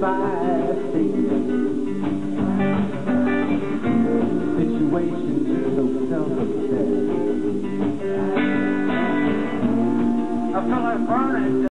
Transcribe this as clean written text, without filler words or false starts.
5 states. Situations so self-obsessed. I feel like burning.